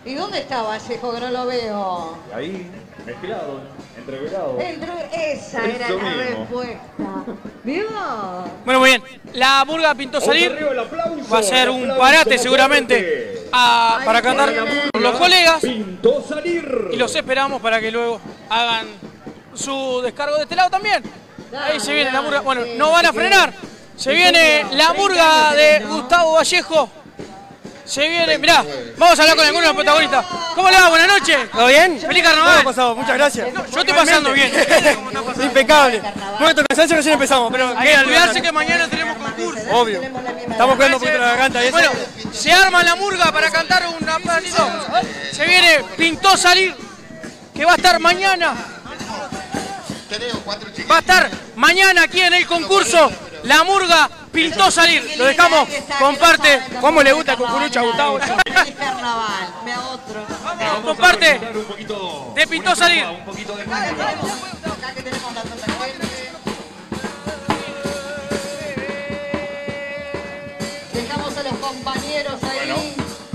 ¿Y dónde está Vallejo que no lo veo? Ahí, mezclado, entreverado. Esa era la respuesta. ¿Vio? Bueno, muy bien. La murga pintó salir. Va a ser un parate seguramente para cantar con los colegas. Pintó salir. Y los esperamos para que luego hagan su descargo de este lado también. Ahí se viene la murga. Bueno, no van a frenar. Se viene la murga de Gustavo Vallejo. Se viene, mirá, vamos a hablar con algunos de los protagonistas. ¿Cómo le va? Buenas noches. ¿Todo bien? ¡Feliz carnaval! ¿Cómo ha pasado? Muchas gracias. No, yo estoy pasando bien. Impecable. Momento de cansancio, recién empezamos, pero... Hay que olvidarse que mañana tenemos concurso. Obvio. Estamos cuidando un poquito la garganta y eso. Bueno, se arma la murga para cantar un ratito. Se viene Pintó Salir, que va a estar mañana. Va a estar mañana aquí en el concurso. La murga Pintó Salir. Lo dejamos con parte. ¿Cómo le gusta el cucurucho a Gustavo? Feliz carnaval. Me a otro. Con parte de Pintó Salir. Un poquito de Acá que tenemos la tanta gente. Dejamos a los compañeros ahí. Bueno.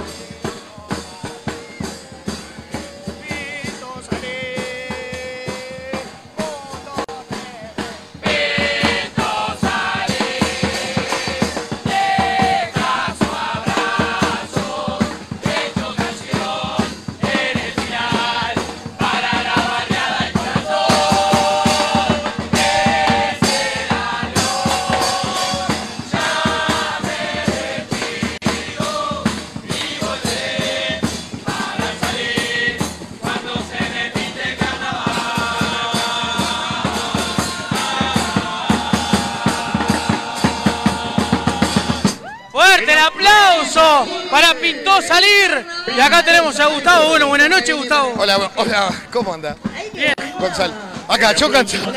¡Fuerte el aplauso para Pintó Salir! Y acá tenemos a Gustavo. Bueno, buenas noches, Gustavo. Hola, hola, ¿cómo anda? Bien. Gonzalo. Acá, yo cansado.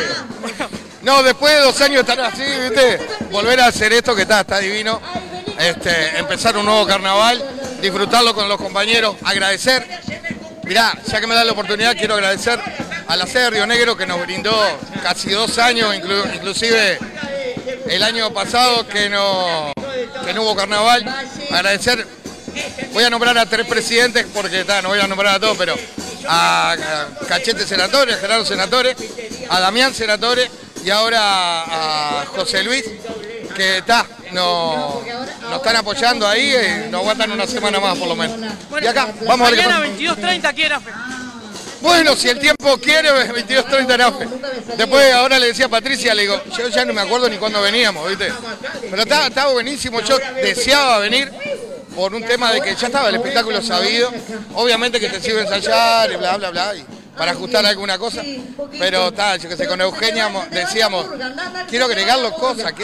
No, después de 2 años estar así, ¿viste? Volver a hacer esto que está divino. Empezar un nuevo carnaval, disfrutarlo con los compañeros, agradecer. Mirá, ya que me da la oportunidad, quiero agradecer a la sede de Río Negro que nos brindó casi 2 años, inclusive el año pasado que no hubo carnaval. Agradecer, voy a nombrar a 3 presidentes porque no voy a nombrar a todos, pero a Cachete Senatore, a Gerardo Senatore, a Damián Senatore y ahora a José Luis, que nos están apoyando ahí y nos aguantan una semana más por lo menos. Bueno, Y acá, vamos a ver qué mañana pasa. 22:30 aquí en AFE. Bueno, si el tiempo quiere, 22:30 en AFE. Después, ahora le decía a Patricia, le digo, yo ya no me acuerdo ni cuándo veníamos, ¿viste? Pero estaba buenísimo, yo deseaba venir por un tema de que ya estaba el espectáculo sabido. Obviamente que te sigo ensayar y bla, bla, bla, y para ajustar alguna cosa. Pero yo que sé, con Eugenia decíamos, quiero agregarle cosas.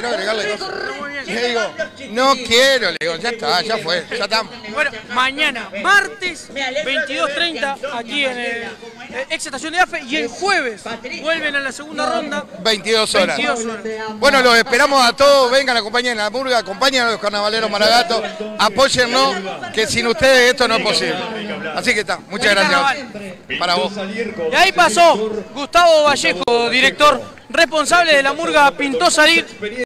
Y le digo, no quiero, le digo, ya está, ya fue, ya estamos. Bueno, mañana, martes, 22:30, aquí en el ex estación de AFE. Y el jueves vuelven a la segunda ronda. 22 horas. 22 horas. Bueno, los esperamos a todos, vengan, acompañen a la murga, acompañen a los carnavaleros Maragatos, apóyennos, que sin ustedes esto no es posible. Así que está, muchas gracias para vos. Y ahí pasó Gustavo Vallejo, director responsable de la murga Pintó Salir.